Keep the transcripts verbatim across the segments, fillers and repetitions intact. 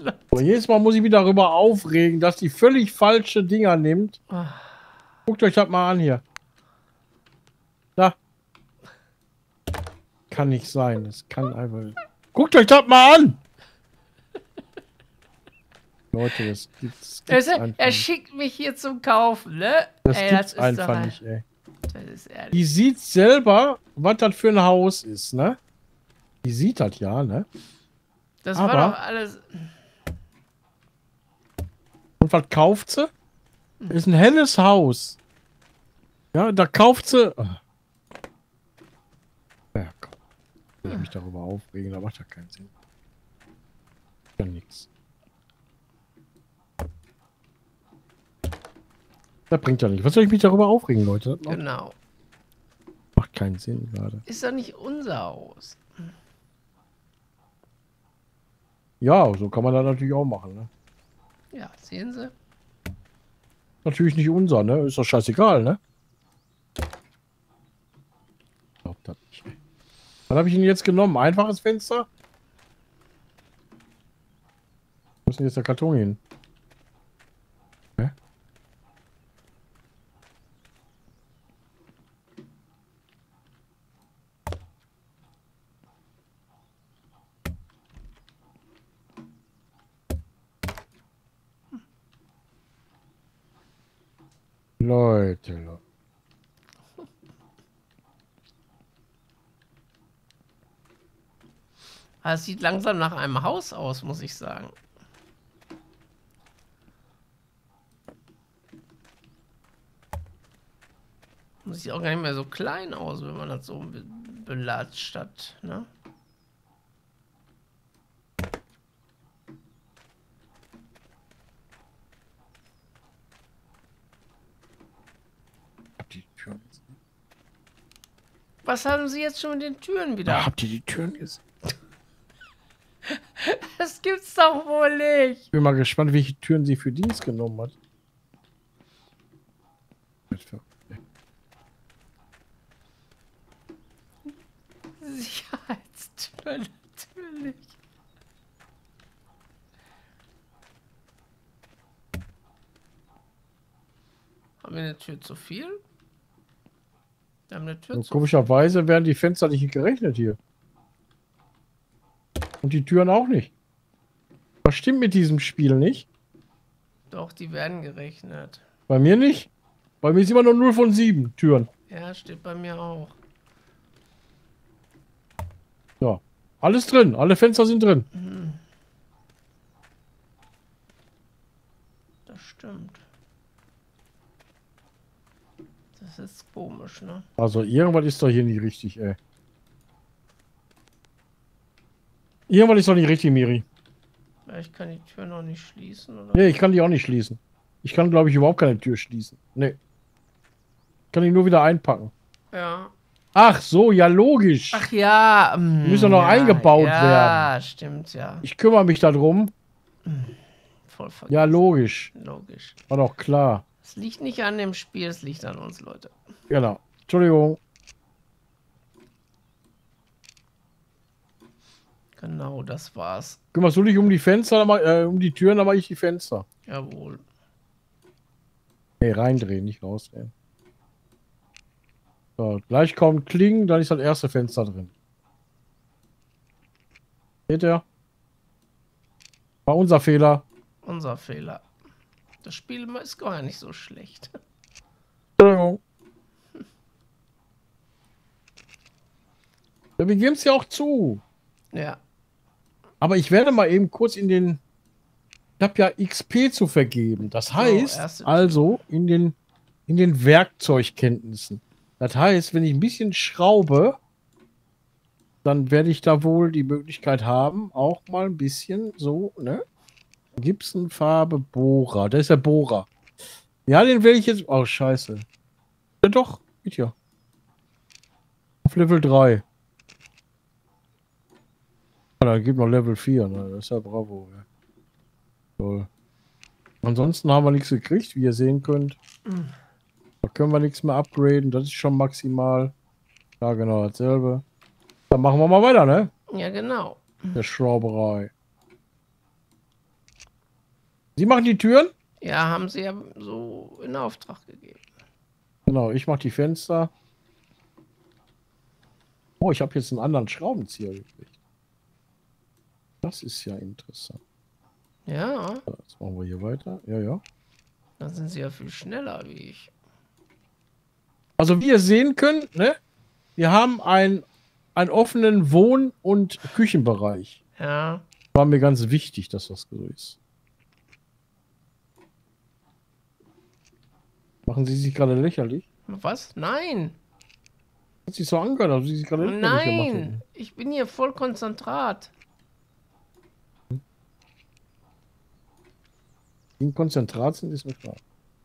So, jedes Mal muss ich mich darüber aufregen, dass die völlig falsche Dinger nimmt. Guckt euch das mal an hier. Da. Kann nicht sein. Das kann einfach. Guckt euch das mal an! Leute, das gibt's, gibt's er, einfach er nicht. schickt mich hier zum Kaufen, ne? Das ey, gibt's das ist einfach doch, nicht, ey. Das ist ehrlich. Die sieht selber, was das für ein Haus ist, ne? Die sieht das ja, ne? Das Aber war doch alles. und was kauft sie? Das ist ein helles Haus. Ja, da kauft sie. Ja, komm. Ich will mich darüber aufregen, da macht ja keinen Sinn. Ja, nix. Das bringt ja nicht. Was soll ich mich darüber aufregen, Leute? Das Genau. macht keinen Sinn gerade. Ist doch nicht unser Haus. Ja, so kann man das natürlich auch machen, ne? Ja, sehen Sie? Natürlich nicht unser, ne? Ist doch scheißegal, ne? Ich glaub das nicht. Was habe ich ihn jetzt genommen? Einfaches Fenster? Wo ist denn jetzt der Karton hin? Hä? Leute, Leute. Aber es sieht langsam nach einem Haus aus, muss ich sagen. Und sieht auch gar nicht mehr so klein aus, wenn man das so be belatscht hat, ne? Habt ihr die Türen gesehen? Was haben Sie jetzt schon mit den Türen wieder? Ja, habt ihr die Türen gesehen? Das gibt's doch wohl nicht. Ich bin mal gespannt, welche Türen sie für Dienst genommen hat. Sicherheitstür, natürlich. Haben wir eine Tür zu viel? Wir haben eine Tür Und zu komischerweise werden die Fenster nicht gerechnet hier. Und die Türen auch nicht. Was stimmt mit diesem Spiel nicht? Doch, die werden gerechnet. Bei mir nicht. Bei mir ist immer nur null von sieben Türen. Ja, steht bei mir auch. Ja. Alles drin. Alle Fenster sind drin. Mhm. Das stimmt. Das ist komisch, ne? Also irgendwas ist doch hier nicht richtig, ey. Irgendwas ist doch nicht richtig, Miri. Ja, ich kann die Tür noch nicht schließen, oder? Nee, ich kann die auch nicht schließen. Ich kann, glaube ich, überhaupt keine Tür schließen. Nee. Ich kann die nur wieder einpacken. Ja. Ach so, ja logisch. Ach ja. Die müssen doch noch ja, eingebaut ja, werden. Ja, stimmt, ja. Ich kümmere mich darum. Voll vergessen. Ja, logisch. Logisch. War doch klar. Es liegt nicht an dem Spiel, es liegt an uns, Leute. Genau. Entschuldigung. Genau, das war's. Kümmerst du dich um die Fenster, dann mach, äh, um die Türen, dann mache ich die Fenster. Jawohl. Nee, reindrehen, nicht rausdrehen. So, gleich kommt Klingen, dann ist das erste Fenster drin. Seht ihr? War unser Fehler. Unser Fehler. Das Spiel ist gar nicht so schlecht. Entschuldigung. Ja, wir geben es ja auch zu. Ja. Aber ich werde mal eben kurz in den... Ich habe ja X P zu vergeben. Das heißt, erste also in den, in den Werkzeugkenntnissen. Das heißt, wenn ich ein bisschen schraube, dann werde ich da wohl die Möglichkeit haben, auch mal ein bisschen so, ne? Gibsonfarbe Bohrer. Da ist der Bohrer. Ja, den will ich jetzt... Oh, scheiße. Ja doch, geht ja. Auf Level drei. Ah, da gibt noch Level vier, ne? Das ist ja bravo, ja. Toll. Ansonsten haben wir nichts gekriegt, wie ihr sehen könnt. Da können wir nichts mehr upgraden, das ist schon maximal. Ja, genau, dasselbe. Dann machen wir mal weiter, ne? Ja, genau. Der Schrauberei. Sie machen die Türen? Ja, haben sie ja so in Auftrag gegeben. Genau, ich mache die Fenster. Oh, ich habe jetzt einen anderen Schraubenzieher gekriegt. Das ist ja interessant. Ja, So, jetzt machen wir hier weiter. Ja, ja. dann sind sie ja viel schneller wie ich. Also wie ihr sehen könnt, ne, wir haben ein, einen offenen Wohn- und Küchenbereich. Ja. War mir ganz wichtig, dass das so ist. Machen Sie sich gerade lächerlich? Was? Nein. Hat sich so angehört, als ob Sie sich gerade lächerlich gemacht Nein. hätten. Ich bin hier voll konzentrat. In Konzentrat sind, ist mir klar.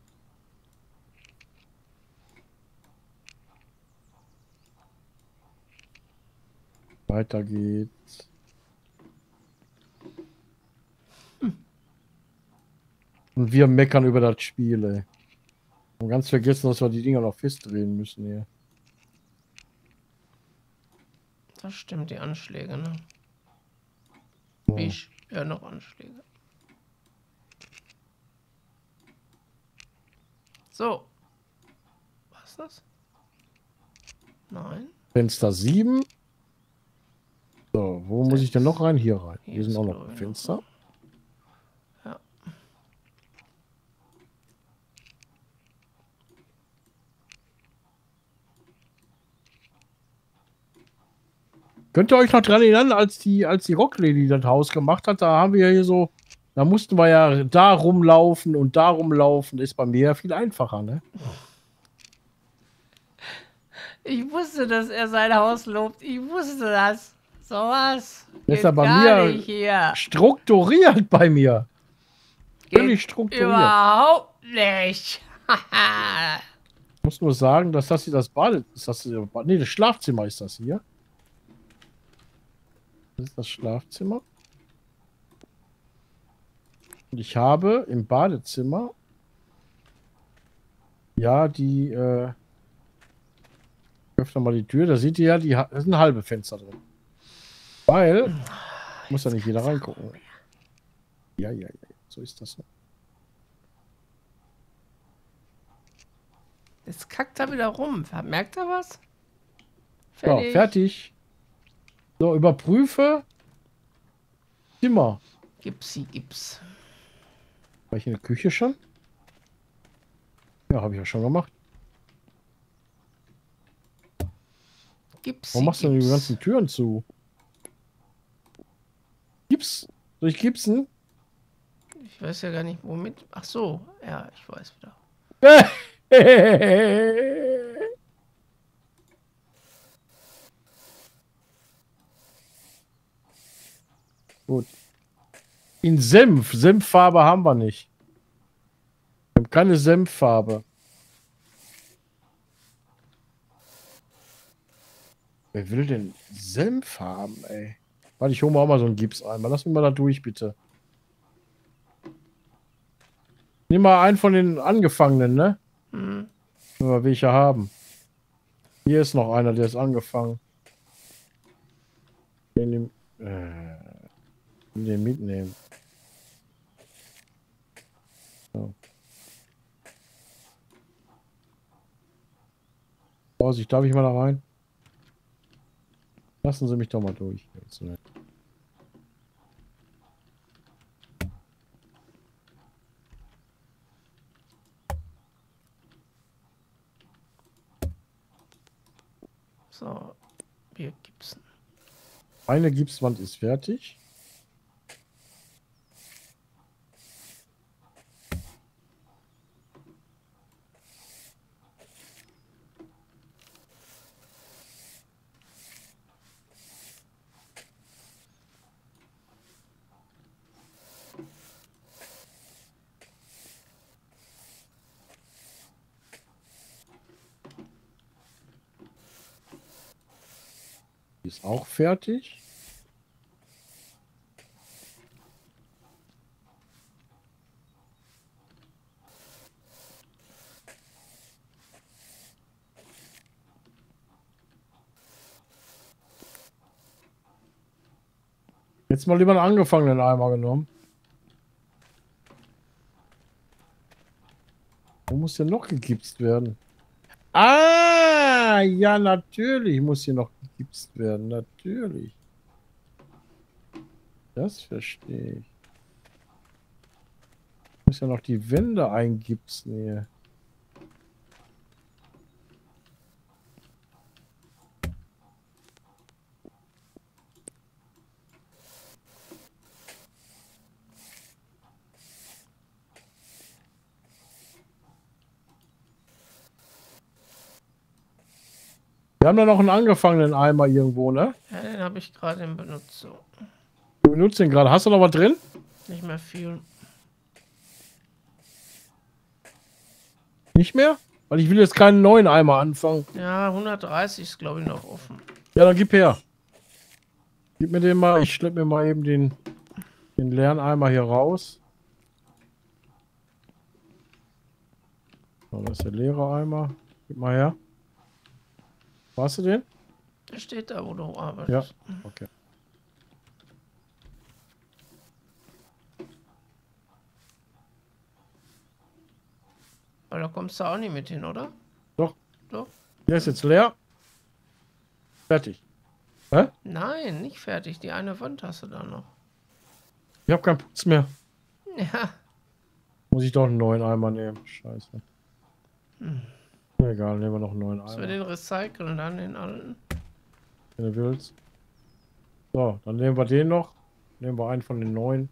Weiter geht's. Und wir meckern über das Spiel, ey. Und ganz vergessen, dass wir die Dinger noch festdrehen müssen hier. Das stimmt, die Anschläge, ne? So. Ich, ja, noch Anschläge. So. Was ist das? Nein. Fenster sieben. So, wo muss ich denn noch rein? Hier rein. Hier, Hier sind ist, auch glaub noch ich, Fenster. noch Ja. Könnt ihr euch noch dran erinnern, als die, als die Rocklady das Haus gemacht hat, da haben wir ja hier so, da mussten wir ja da rumlaufen und da rumlaufen. Ist bei mir ja viel einfacher, ne? Ich wusste, dass er sein Haus lobt. Ich wusste das. Sowas. Das ist Geht ja bei gar mir nicht hier. strukturiert bei mir. Völlig Geht strukturiert. überhaupt nicht. Ich muss nur sagen, dass das hier das Bade ist. Das hier, nee, das Schlafzimmer ist das hier. Das ist das Schlafzimmer. Und ich habe im Badezimmer ja die äh, ich öffne mal die Tür, da seht ihr ja, die, da sind halbe Fenster drin. Weil muss ja nicht jeder reingucken. Ja, ja, ja, so ist das. Jetzt kackt er wieder rum. Merkt er was? So, Fertig. fertig. So, überprüfe Zimmer. Gipsi, Gips. War ich in der Küche schon? Ja, habe ich ja schon gemacht. Gipsi, Warum machst du denn die Gips. ganzen Türen zu? Gips? Soll ich gipsen? Ich weiß ja gar nicht, womit. Ach so, ja, ich weiß wieder. Gut. In Senf. Senffarbe haben wir nicht. Wir haben keine Senffarbe. Wer will denn Senf haben, ey? Warte, ich hole mir auch mal so einen Gips ein. Lass mich mal da durch, bitte. Nimm mal einen von den Angefangenen, ne? Hm. Wenn wir welche haben. Hier ist noch einer, der ist angefangen. Den, nehm, äh, den mitnehmen. So. Vorsicht, darf ich mal da rein? Lassen Sie mich doch mal durch. Jetzt, ne? So, wir gipsen. Eine Gipswand ist fertig. Die ist auch fertig. Jetzt mal lieber einen angefangenen Eimer genommen. muss denn noch gegipst werden? Ah, ja, natürlich muss hier noch gegipst werden. Natürlich. Das verstehe ich. Ich muss ja noch die Wände eingipsen hier. Wir haben da noch einen angefangenen Eimer irgendwo, ne? Ja, den habe ich gerade in Benutzung. Du benutzt den gerade. Hast du noch was drin? Nicht mehr viel. Nicht mehr? Weil ich will jetzt keinen neuen Eimer anfangen. Ja, hundertdreißig ist glaube ich noch offen. Ja, dann gib her. Gib mir den mal. Ich schleppe mir mal eben den, den leeren Eimer hier raus. So, das ist der leere Eimer. Gib mal her. Hast du den? Der steht da, wo du arbeitest. Ja, okay. Weil da kommst du auch nicht mit hin, oder? Doch. Doch. Der ist jetzt leer. Fertig. Hä? Nein, nicht fertig. Die eine Wand hast du da noch. Ich habe keinen Putz mehr. Ja. Muss ich doch einen neuen Eimer nehmen. Scheiße. Hm. Egal, nehmen wir noch einen neuen Müssen wir Eimer. den recyceln, dann den alten? Wenn du willst. So, dann nehmen wir den noch. Nehmen wir einen von den neuen.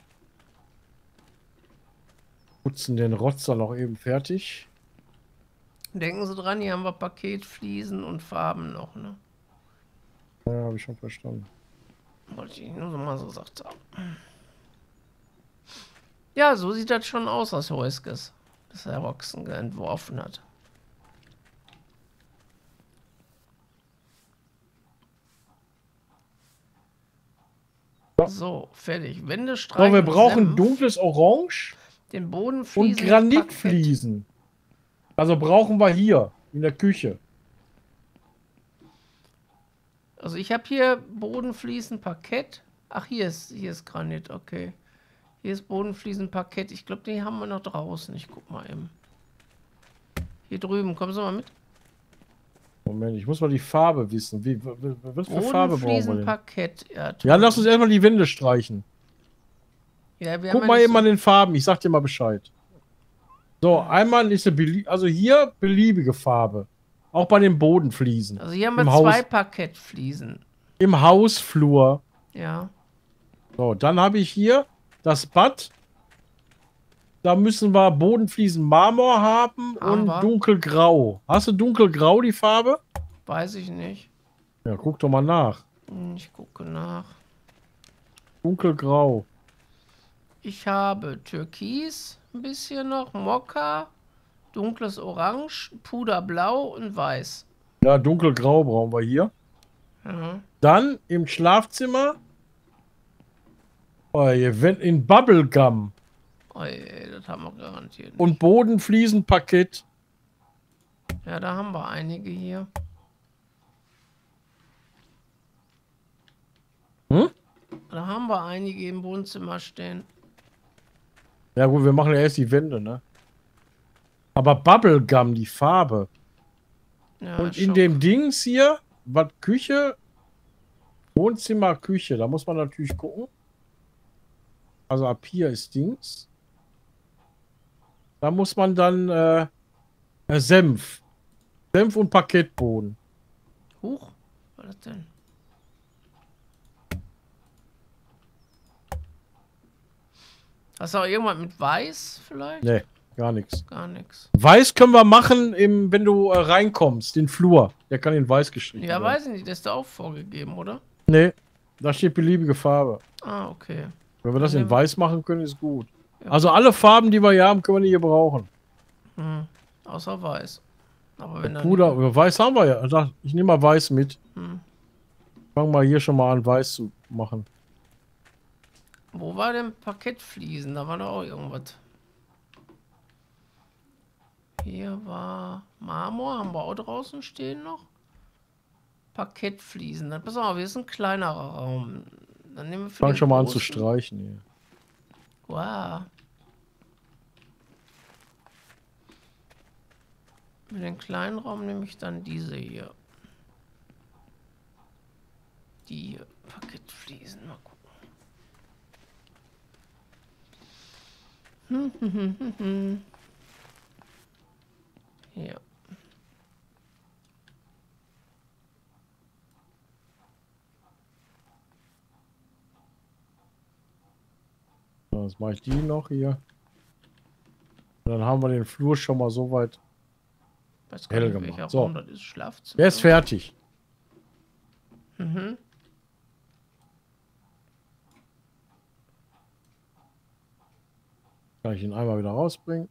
Putzen den Rotzer noch eben fertig. Denken Sie dran, hier haben wir Paketfliesen und Farben noch, ne? Ja, habe ich schon verstanden. Wollte ich nur so mal so gesagt haben. Ja, so sieht das schon aus, was Heuskes, das Herr Roxen entworfen hat. So, fertig. Wände streichen. So, wir brauchen Senf, dunkles Orange den Boden und fließen mit Granitfliesen. Also brauchen wir hier in der Küche. Also ich habe hier Bodenfliesen, Parkett. Ach, hier ist, hier ist Granit, okay. Hier ist Bodenfliesen, Parkett. Ich glaube, die haben wir noch draußen. Ich guck mal eben. Hier drüben, kommen Sie mal mit. Moment, ich muss mal die Farbe wissen. Wie, was für Farbe brauchen wir Bodenfliesen, denn? Parkett. Ja, Ja, lass uns erstmal die Wände streichen. ja, wir Guck haben mal ja eben nicht an den Farben, ich sag dir mal Bescheid. So, einmal ist eine belie also hier beliebige Farbe. Auch bei den Bodenfliesen. so, also hier haben wir Im zwei Haus, Parkettfliesen. im Hausflur. Ja. So, dann habe ich hier das Bad. Da müssen wir Bodenfliesen Marmor haben Haben und wir. dunkelgrau. Hast du dunkelgrau die Farbe? Weiß ich nicht. Ja, guck doch mal nach. Hm, Ich gucke nach. Dunkelgrau. Ich habe Türkis, ein bisschen noch, Mokka, dunkles Orange, Puderblau und Weiß. Ja, dunkelgrau brauchen wir hier. Ja. Dann im Schlafzimmer. Oh, hier, wenn in Bubblegum. Oh, je, das haben wir garantiert nicht. Und Bodenfliesenparkett. Ja, da haben wir einige hier. Hm? Da haben wir einige im Wohnzimmer stehen. Ja gut, wir machen ja erst die Wände, ne? Aber Bubblegum, die Farbe. Ja, Und in Schock. dem Dings hier, was Küche, Wohnzimmer, Küche, da muss man natürlich gucken. Also ab hier ist Dings. Da muss man dann äh, äh, Senf. Senf und Parkettboden. Huch, was ist das denn? Hast du auch irgendwas mit Weiß vielleicht? Ne, gar nichts. Gar nichts. Weiß können wir machen, im, wenn du äh, reinkommst, den Flur. Der kann in weiß gestrichen Ja, werden. weiß ich nicht, das ist da auch vorgegeben, oder? Ne, da steht beliebige Farbe. Ah, okay. Wenn wir das Dann in nehmen- weiß machen können, ist gut. Ja. Also alle Farben, die wir hier haben, können wir nicht hier brauchen. Hm. Außer Weiß. Aber wenn dann Puder, oder weiß haben wir ja. Also ich nehme mal weiß mit. Hm. Fangen wir hier schon mal an, weiß zu machen. Wo war denn Parkettfliesen? Da war doch auch irgendwas. Hier war Marmor, haben wir auch draußen stehen noch. Parkettfliesen. Dann pass auf, hier ist ein kleinerer Raum. Dann nehmen wir für Fang den schon mal an zu großen- streichen hier. Wow. Für den kleinen Raum nehme ich dann diese hier. Die hier. Parkettfliesen. Mal gucken. Hm, hm, hm, hm, hm. Hier. Jetzt mache ich die noch hier. Und dann haben wir den Flur schon mal so weit Weiß gar hell nicht, gemacht. welcher So. Raum das ist. Schlafzimmer. Der ist fertig. Mhm. Kann ich ihn einmal wieder rausbringen.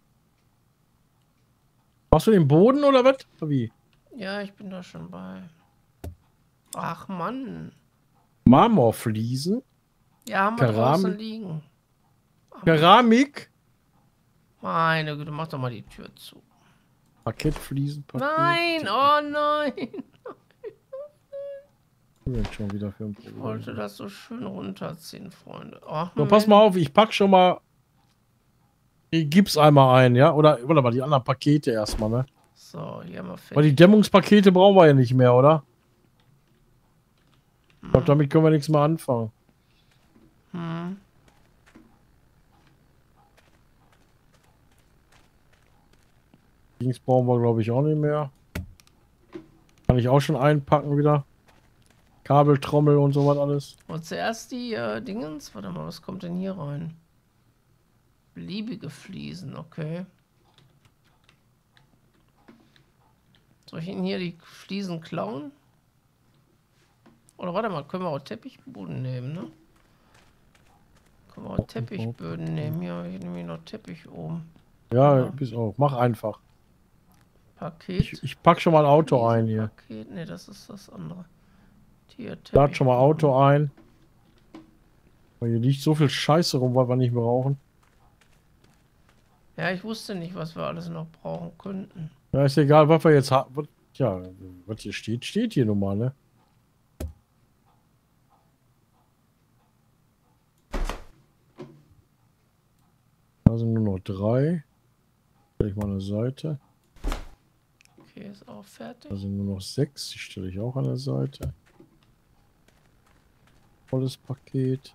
Machst du den Boden oder was? Wie? Ja, ich bin da schon bei. Ach Mann. Marmorfliesen. Ja, haben wir Keramik. draußen liegen. Ach, Keramik. meine Güte, mach doch mal die Tür zu. Parkettfliesen. Paket. Nein, oh nein. Jetzt schon wieder für ein Ich Problem. wollte das so schön runterziehen, Freunde. Ach, So, pass mal auf, ich pack schon mal die Gips einmal ein, ja? Oder, oder mal die anderen Pakete erstmal, ne? So, hier haben wir fertig. Weil die Dämmungspakete brauchen wir ja nicht mehr, oder? Ich glaube, damit können wir nichts mehr anfangen. Hm. Dings brauchen wir, glaube ich, auch nicht mehr. Kann ich auch schon einpacken wieder. Kabeltrommel und so was alles. Und zuerst die äh, Dingens. Warte mal, was kommt denn hier rein? Beliebige Fliesen, okay. Soll ich Ihnen hier die Fliesen klauen? Oder warte mal, können wir auch Teppichboden nehmen, ne? Können wir auch Teppichböden nehmen. Hier, hier nehme ich noch Teppich oben. Ja, Ja. bis auch. Mach einfach. Paket. Ich, ich pack schon mal ein Auto ein hier. Paket, ne, das ist das andere. Hier, Lad schon mal Teppichboden. Auto ein. Weil hier liegt so viel Scheiße rum, was wir nicht brauchen. Ja, ich wusste nicht, was wir alles noch brauchen könnten. Ja, ist egal, was wir jetzt haben. Ja, was hier steht, steht hier nun mal, ne? Da sind nur noch drei. Stelle ich mal an der Seite. Okay, ist auch fertig. Da sind nur noch sechs. Die stelle ich auch an der Seite. Volles Paket.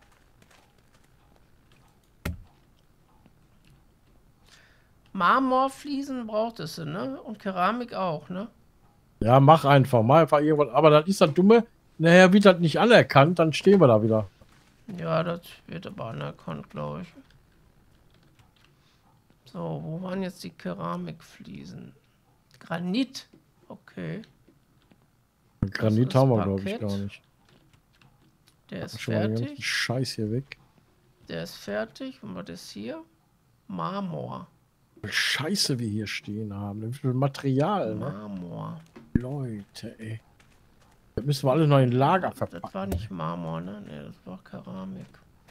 Marmorfliesen braucht es, ne? Und Keramik auch, ne? Ja, mach einfach. Mach einfach irgendwas. Aber das ist das Dumme. Naja, wird das nicht anerkannt, dann stehen wir da wieder. Ja, das wird aber anerkannt, glaube ich. So, wo waren jetzt die Keramikfliesen? Granit. Okay. Granit ist haben wir, glaube ich, Parkett. gar nicht. Der ist Schon mal den ganzen fertig. Scheiß hier weg. Der ist fertig. Und was ist hier? Marmor. Scheiße, wir hier stehen haben. Wie viel Material, ne? Marmor. Leute, ey. Das müssen wir alle noch in Lager Das verpacken. war nicht Marmor, ne? Ne, das war Keramik.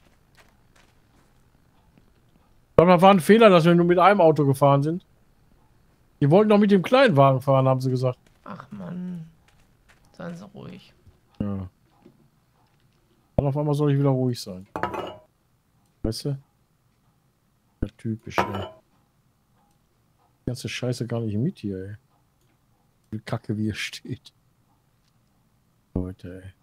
Ich glaube, das war ein Fehler, dass wir nur mit einem Auto gefahren sind. Die wollten doch mit dem kleinen Wagen fahren, haben sie gesagt. Ach Mann. Seien Sie ruhig. Ja. Dann auf einmal soll ich wieder ruhig sein. Weißt du? Ja, typisch, ey. Die ganze Scheiße gar nicht mit hier, ey. Wie Kacke, wie hier steht. Leute,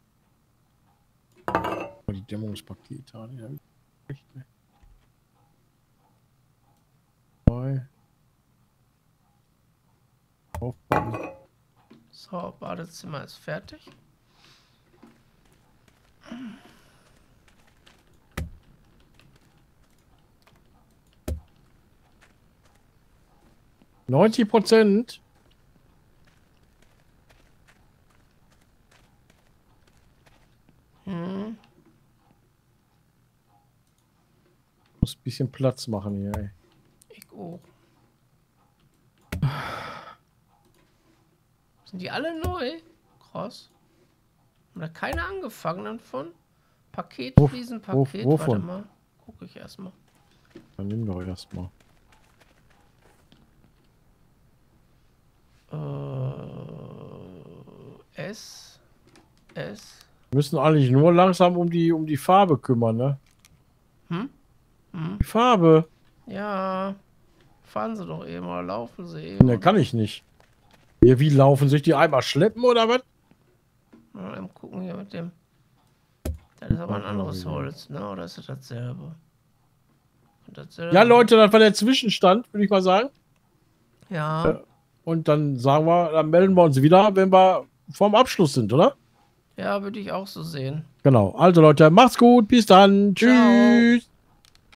ey. Die Dämmungspakete haben die echt, ey. Zwei. Aufbauen. So, Badezimmer ist fertig. neunzig Prozent. Hm. Muss ein bisschen Platz machen hier, ey. Ich auch. Sind die alle neu? Krass. Haben da keine angefangen von? Paket, Wo- Fliesenpaket. wo- wovon? Warte mal. Gucke ich erstmal. Dann nimm doch erstmal. Äh, S. S. Wir müssen eigentlich nur langsam um die, um die Farbe kümmern, ne? Hm? Hm? Die Farbe. Ja. fahren sie doch eben oder laufen sie eben. Ne, kann ich nicht. Ja, wie laufen sich die einmal schleppen oder was? Mal eben gucken hier mit dem. Das ist aber ein anderes Holz, ne? Oder ist das dasselbe? dasselbe? Ja, Leute, das war der Zwischenstand, würde ich mal sagen. Ja. Und dann sagen wir, dann melden wir uns wieder, wenn wir vorm Abschluss sind, oder? Ja, würde ich auch so sehen. Genau. Also Leute, macht's gut. Bis dann. Ciao. Tschüss.